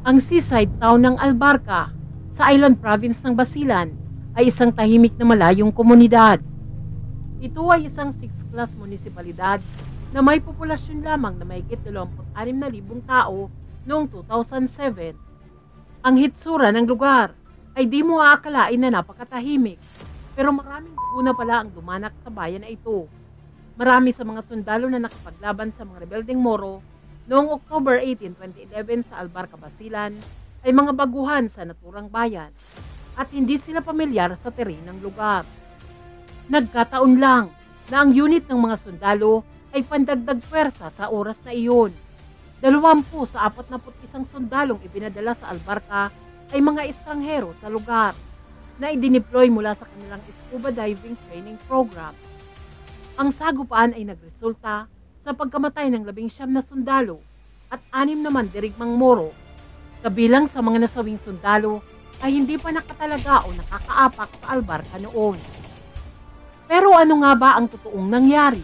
Ang seaside town ng Al-Barka sa island province ng Basilan ay isang tahimik na malayong komunidad. Ito ay isang 6th-class munisipalidad na may populasyon lamang na mahigit 26,000 tao noong 2007. Ang hitsura ng lugar ay di mo aakalain na napakatahimik, pero maraming dugo na pala ang dumanak sa bayan na ito. Marami sa mga sundalo na nakapaglaban sa mga rebeldeng Moro noong October 18, 2011 sa Al-Barka, Basilan ay mga baguhan sa naturang bayan at hindi sila pamilyar sa terrain ng lugar. Nagkataon lang na ang unit ng mga sundalo ay pandagdag pwersa sa oras na iyon. 20 sa 41 sundalong ipinadala sa Al-Barka ay mga estranghero sa lugar na idineploy mula sa kanilang scuba diving training program. Ang sagupaan ay nagresulta sa pagkamatay ng 19 na sundalo at 6 naman dirigmang Moro. Kabilang sa mga nasawing sundalo ay hindi pa nakatalaga o nakakaapak sa Al-Barka noon. Pero ano nga ba ang totoong nangyari?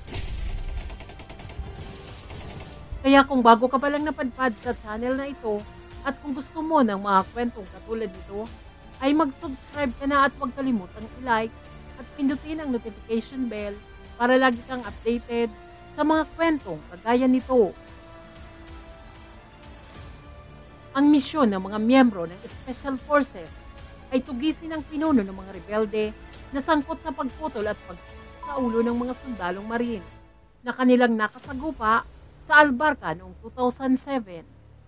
Kaya kung bago ka pa lang napadpad sa channel na ito at kung gusto mo ng mga kwentong katulad nito, ay mag-subscribe ka na at huwag kalimutang i-like at pindutin ang notification bell para lagi kang updated sa mga kwentong kagaya nito. Ang misyon ng mga miyembro ng Special Forces ay tugisin ang pinuno ng mga rebelde na sangkot sa pagputol at pagputol sa ulo ng mga sundalong marine na kanilang nakasagupa sa Al-Barka noong 2007.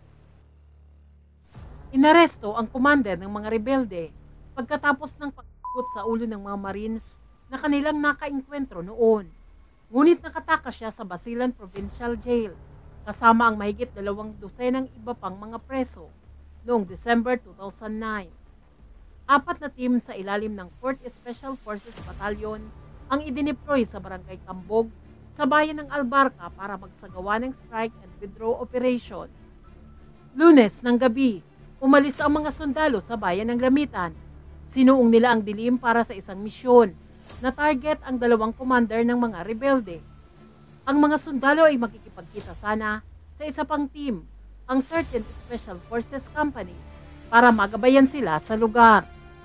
Inaresto ang commander ng mga rebelde pagkatapos ng pagputol sa ulo ng mga marines na kanilang naka-engkuwentro noon. Ngunit nakatakas siya sa Basilan Provincial Jail kasama ang mahigit 2 dosenang iba pang mga preso noong December 2009. 4 na team sa ilalim ng 4th Special Forces Battalion ang idineploy sa Barangay Kambog sa bayan ng Al-Barka para magsagawa ng strike and withdraw operation. Lunes ng gabi, umalis ang mga sundalo sa bayan ng Lamitan. Sinuong nila ang dilim para sa isang misyon na target ang 2 commander ng mga rebelde. Ang mga sundalo ay makikipagkita sana sa isa pang team, ang 13th Special Forces Company, para magabayan sila sa lugar.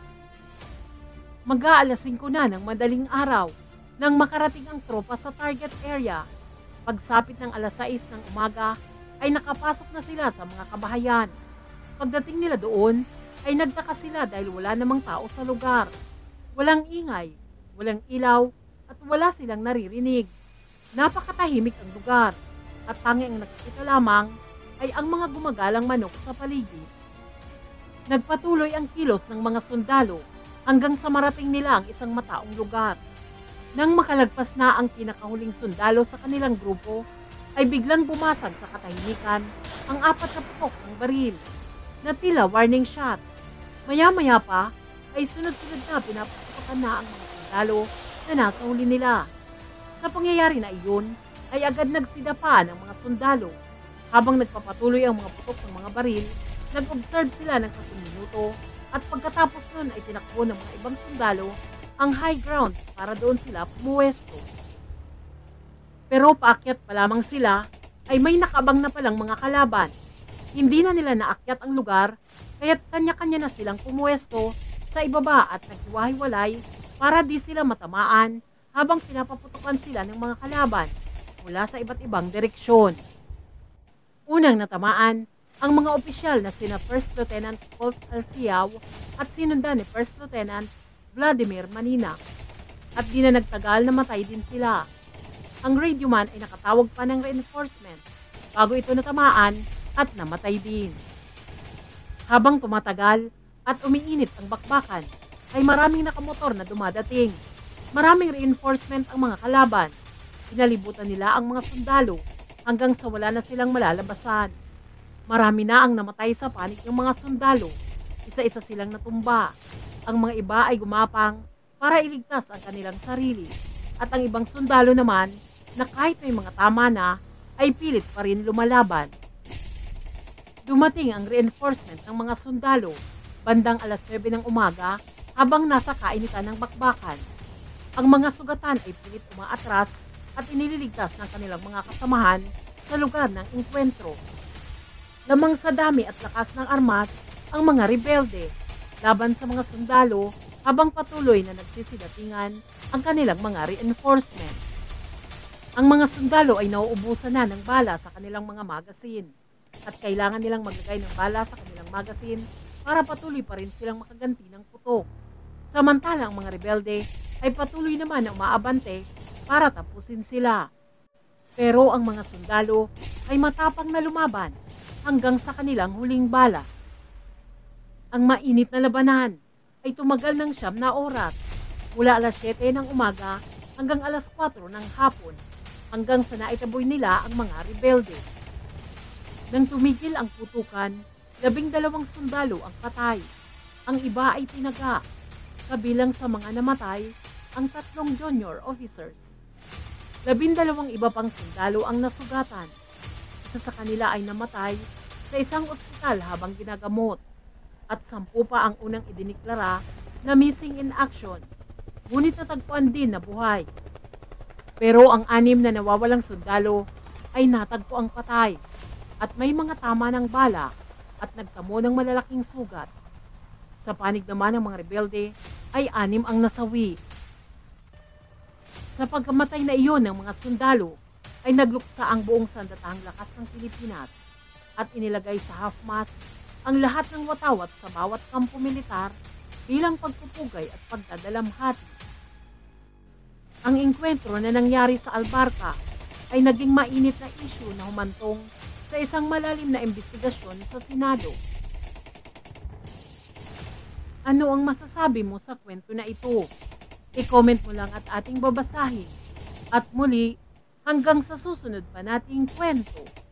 Mag-aalas 5 na ng madaling araw nang makarating ang tropa sa target area. Pagsapit ng alas 6 ng umaga ay nakapasok na sila sa mga kabahayan. Pagdating nila doon ay nagtaka sila dahil wala namang tao sa lugar. Walang ingay, walang ilaw at wala silang naririnig. Napakatahimik ang lugar at tanging ang nakikita lamang ay ang mga gumagalang manok sa paligid. Nagpatuloy ang kilos ng mga sundalo hanggang sa marating nila ang isang mataong lugar. Nang makalagpas na ang pinakahuling sundalo sa kanilang grupo, ay biglang bumasag sa katahimikan ang 4 na putok ng baril na tila warning shot. Maya-maya pa ay sunod-sunod na pinaputokan na ang mga sundalo na nasa huli nila. Sa pangyayari na iyon ay agad nagsidapa ng mga sundalo. Habang nagpapatuloy ang mga putok ng mga baril, nag-observe sila ng 10 minuto at pagkatapos nun ay tinakbo ng mga ibang sundalo ang high ground para doon sila pumuwesto. Pero paakyat pa lamang sila ay may nakabang na palang mga kalaban. Hindi na nila naakyat ang lugar kaya't kanya-kanya na silang pumuwesto sa ibaba at naghiwa-hiwalay para di sila matamaan habang pinapaputukan sila ng mga kalaban mula sa iba't ibang direksyon. Unang natamaan ang mga opisyal na sina First Lieutenant Colt Alciao at sinundan ni First Lieutenant Vladimir Manina at di na nagtagal na matay din sila. Ang radio man ay nakatawag pa ng reinforcement bago ito natamaan at namatay din. Habang tumatagal at umiinit ang bakbakan ay maraming nakamotor na dumadating. Maraming reinforcement ang mga kalaban. Pinalibutan nila ang mga sundalo hanggang sa wala na silang malalabasan. Marami na ang namatay sa panik ng mga sundalo. Isa-isa silang natumba. Ang mga iba ay gumapang para iligtas ang kanilang sarili. At ang ibang sundalo naman na kahit may mga tama na ay pilit pa rin lumalaban. Dumating ang reinforcement ng mga sundalo bandang alas 9 ng umaga habang nasa kainitan ng bakbakan. Ang mga sugatan ay pilit umaatras at inililigtas ng kanilang mga kasamahan sa lugar ng Engkuwentro. Lamang sa dami at lakas ng armas ang mga rebelde laban sa mga sundalo habang patuloy na nagsisidatingan ang kanilang mga reinforcement. Ang mga sundalo ay nauubusan na ng bala sa kanilang mga magasin at kailangan nilang maglagay ng bala sa kanilang magasin para patuloy pa rin silang makaganti ng putok. Samantala ang mga rebelde ay patuloy naman na umaabante para tapusin sila. Pero ang mga sundalo ay matapang na lumaban hanggang sa kanilang huling bala. Ang mainit na labanan ay tumagal ng 9 na oras mula alas 7 ng umaga hanggang alas 4 ng hapon hanggang sa naitaboy nila ang mga rebelde. Nang tumigil ang putukan, 12 sundalo ang patay. Ang iba ay tinaga. Kabilang sa mga namatay ang 3 junior officers. 12 iba pang sundalo ang nasugatan. Isa sa kanila ay namatay sa isang ospital habang ginagamot at 10 pa ang unang idiniklara na missing in action, ngunit natagpuan din na buhay. Pero ang 6 na nawawalang sundalo ay natagpo ang patay at may mga tama ng bala at nagtamo ng malalaking sugat. Sa panig naman ng mga rebelde ay 6 ang nasawi. Sa pagkamatay na iyon ng mga sundalo ay nagluksa ang buong sandatahang lakas ng Pilipinas at inilagay sa half-mast ang lahat ng watawat sa bawat kampo militar bilang pagpupugay at pagdadalamhati. Ang engkuwentro na nangyari sa Al-Barka ay naging mainit na issue na humantong sa isang malalim na investigasyon sa Senado. Ano ang masasabi mo sa kwento na ito? I-comment mo lang at ating babasahin. At muli, hanggang sa susunod pa nating kwento.